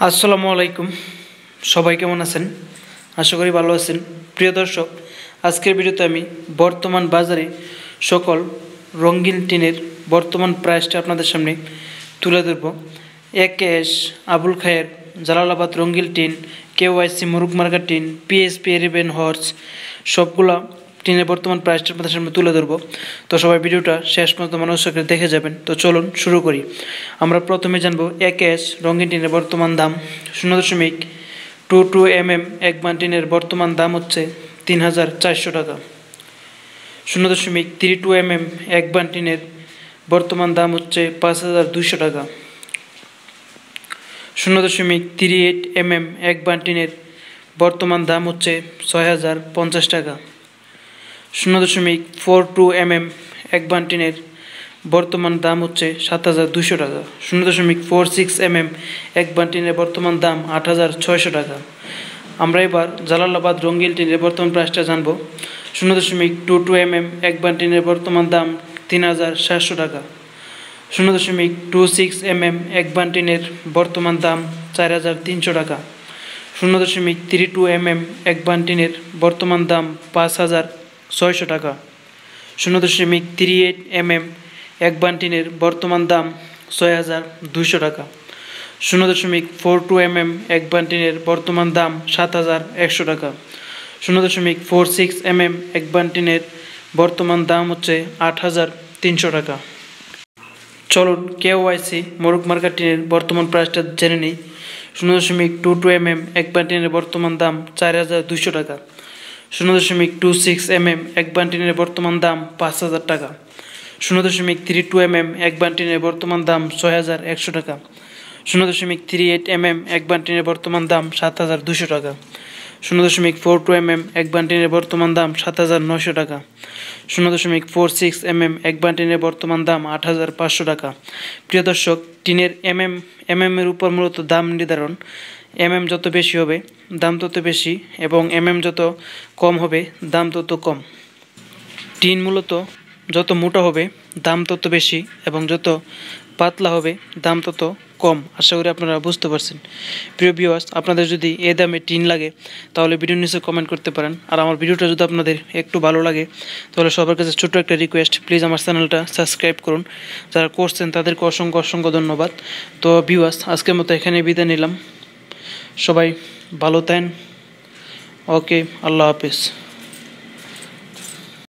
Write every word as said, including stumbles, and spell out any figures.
আসসালামু আলাইকুম। সবাই কেমন আছেন? আশা করি ভালো আছেন। প্রিয় দর্শক, আজকের ভিডিওতে আমি বর্তমান বাজারে সকল রঙিন টিনের বর্তমান প্রাইসটা আপনাদের সামনে তুলে ধরব। এক এস আবুল খায়ের জালালাবাদ রঙিন টিন, কেওয়াইসি মুরুগমার্কা টিন, পিএসপি এরিবেন হর্স, সবগুলা টিনের বর্তমান প্রাইসটা আপনাদের সামনে তুলে ধরবো। তো সবাই ভিডিওটা শেষ পর্যন্ত মনোযোগ করে দেখে যাবেন। তো চলুন শুরু করি। আমরা প্রথমে জানবো এক এস রঙিন টিনের বর্তমান দাম। শূন্য দশমিক টু টু এম এম এক বান টিনের বর্তমান দাম হচ্ছে তিন হাজার চারশো টাকা। শূন্য দশমিক থ্রি টু এম এম এক বান টিনের বর্তমান দাম হচ্ছে পাঁচ হাজার দুইশো টাকা। শূন্য দশমিক থ্রি এইট এম এম এক বান টিনের বর্তমান দাম হচ্ছে ছয় হাজার পঞ্চাশ টাকা। শূন্য দশমিক ফোর টু এম এম এক বান টিনের বর্তমান দাম হচ্ছে সাত হাজার দুশো টাকা। শূন্য দশমিক ফোর সিক্স এম এম এক বান টিনের বর্তমান দাম আট হাজার ছয়শো টাকা। আমরা এবার জালালাবাদ রঙিন টিনের বর্তমান প্রাইসটা জানবো। শূন্য দশমিক টু টু এম এম এক বান টিনের বর্তমান দাম তিন হাজার সাতশো টাকা। শূন্য দশমিক টু সিক্স এম এম এক বান টিনের বর্তমান দাম চার হাজার তিনশো টাকা। শূন্য দশমিক থ্রি টু এম এম এক বান টিনের বর্তমান দাম পাঁচ হাজার ছয়শো টাকা। শূন্য দশমিক থ্রি এইট এম এম এক বান টিনের বর্তমান দাম ছয় হাজার দুইশো টাকা। শূন্য দশমিক ফোর টু এম এম এক বান টিনের বর্তমান দাম সাত হাজার একশো টাকা। শূন্য দশমিক ফোর সিক্স এম এম এক বান টিনের বর্তমান দাম হচ্ছে আট হাজার তিনশো টাকা। চলুন কেওয়াইসি মুরুগমার্কা টিনের বর্তমান প্রাইসটা জেনে নিই। শূন্য দশমিক টু টু এম এম এক বান টিনের বর্তমান দাম চার হাজার দুইশো টাকা। শূন্য দশমিক টু সিক্স এম এম এক বান টিনের বর্তমান দাম পাঁচ হাজার টাকা। শূন্য দশমিক থ্রি টু এম এম এক বান টিনের বর্তমান দাম ছয় হাজার একশো টাকা। শূন্য দশমিক থ্রি এইট এম এম এক বান টিনের বর্তমান দাম সাত হাজার দুশো টাকা। শূন্য দশমিক ফোর টু এম এম এক বান টিনের বর্তমান দাম সাত হাজার নয়শো টাকা। শূন্য দশমিক ফোর সিক্স এম এম এক বান টিনের বর্তমান দাম আট হাজার পাঁচশো টাকা। প্রিয় দর্শক, টিনের এম এম এম এম এর উপর মূলত দাম নির্ধারণ। এম এম যত বেশি হবে দাম তত বেশি, এবং এম এম যত কম হবে দাম তত কম। টিন মূলত যত মোটা হবে দাম তত বেশি, এবং যত পাতলা হবে দাম তত কম। আশা করি আপনারা বুঝতে পারছেন। প্রিয় ভিউয়ার্স, আপনাদের যদি এ দামে টিন লাগে তাহলে ভিডিওর নিচে কমেন্ট করতে পারেন। আর আমার ভিডিওটা যদি আপনাদের একটু ভালো লাগে তাহলে সবার কাছে ছোট্ট একটা রিকোয়েস্ট, প্লিজ আমার চ্যানেলটা সাবস্ক্রাইব করুন। যারা করছেন তাদেরকে অসংখ্য অসংখ্য ধন্যবাদ। তো ভিউয়ার্স, আজকের মতো এখানে বিদায় নিলাম। সবাই ভালো থাকেন। ওকে, আল্লাহ হাফিজ।